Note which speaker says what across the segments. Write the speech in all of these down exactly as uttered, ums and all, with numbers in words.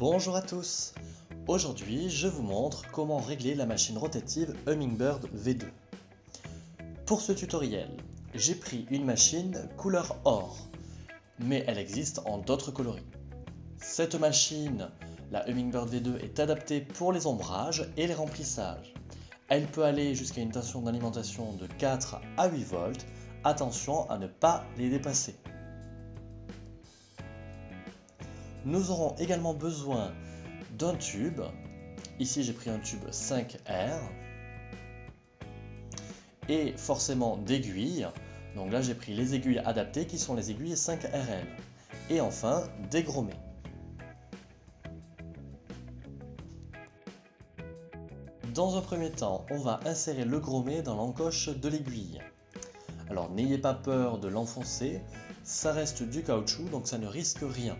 Speaker 1: Bonjour à tous. Aujourd'hui, je vous montre comment régler la machine rotative Hummingbird V deux. Pour ce tutoriel, j'ai pris une machine couleur or, mais elle existe en d'autres coloris. Cette machine, la Hummingbird V deux, est adaptée pour les ombrages et les remplissages. Elle peut aller jusqu'à une tension d'alimentation de quatre à huit volts. Attention à ne pas les dépasser. Nous aurons également besoin d'un tube. Ici j'ai pris un tube cinq R. Et forcément d'aiguilles. Donc là j'ai pris les aiguilles adaptées qui sont les aiguilles cinq R L. Et enfin des gromets. Dans un premier temps, on va insérer le grommet dans l'encoche de l'aiguille. Alors n'ayez pas peur de l'enfoncer, ça reste du caoutchouc donc ça ne risque rien.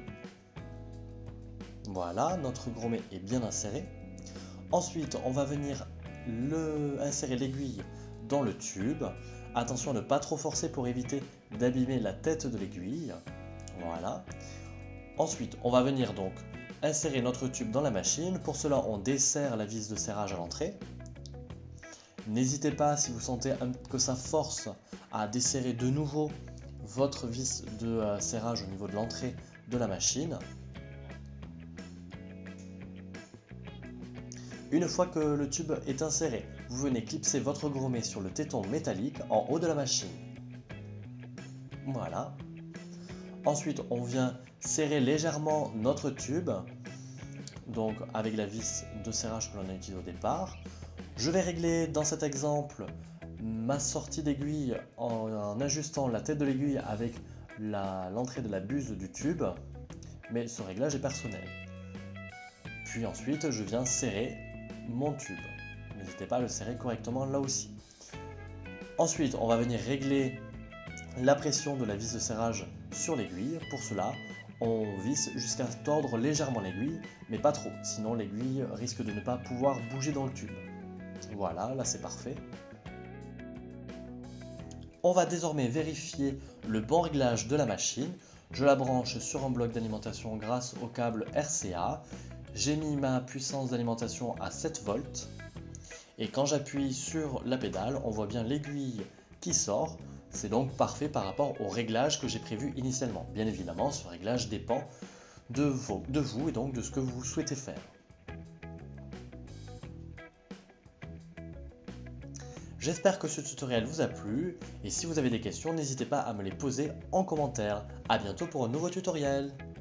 Speaker 1: Voilà, notre grommet est bien inséré. Ensuite, on va venir le, insérer l'aiguille dans le tube. Attention à ne pas trop forcer pour éviter d'abîmer la tête de l'aiguille. Voilà. Ensuite, on va venir donc insérer notre tube dans la machine. Pour cela, on desserre la vis de serrage à l'entrée. N'hésitez pas, si vous sentez que ça force, à desserrer de nouveau votre vis de serrage au niveau de l'entrée de la machine. Une fois que le tube est inséré, vous venez clipser votre grommet sur le téton métallique en haut de la machine. Voilà. Ensuite, on vient serrer légèrement notre tube, donc avec la vis de serrage que l'on a utilisée au départ. Je vais régler dans cet exemple ma sortie d'aiguille en, en ajustant la tête de l'aiguille avec l'entrée de la buse du tube, mais ce réglage est personnel. Puis ensuite, je viens serrer mon tube. N'hésitez pas à le serrer correctement là aussi. Ensuite, on va venir régler la pression de la vis de serrage sur l'aiguille. Pour cela, on visse jusqu'à tordre légèrement l'aiguille, mais pas trop, sinon l'aiguille risque de ne pas pouvoir bouger dans le tube. Voilà, là c'est parfait. On va désormais vérifier le bon réglage de la machine. Je la branche sur un bloc d'alimentation grâce au câble R C A. J'ai mis ma puissance d'alimentation à sept volts et quand j'appuie sur la pédale, on voit bien l'aiguille qui sort. C'est donc parfait par rapport au réglage que j'ai prévu initialement. Bien évidemment, ce réglage dépend de vous, de vous et donc de ce que vous souhaitez faire. J'espère que ce tutoriel vous a plu et si vous avez des questions, n'hésitez pas à me les poser en commentaire. A bientôt pour un nouveau tutoriel.